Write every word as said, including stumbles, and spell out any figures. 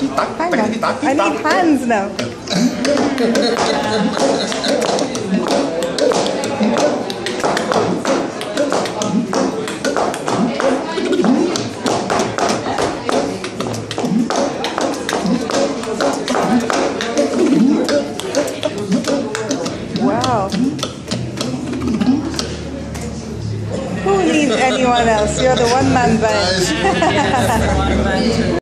Hang on. I need hands now. Wow. Who needs anyone else? You're the one-man band.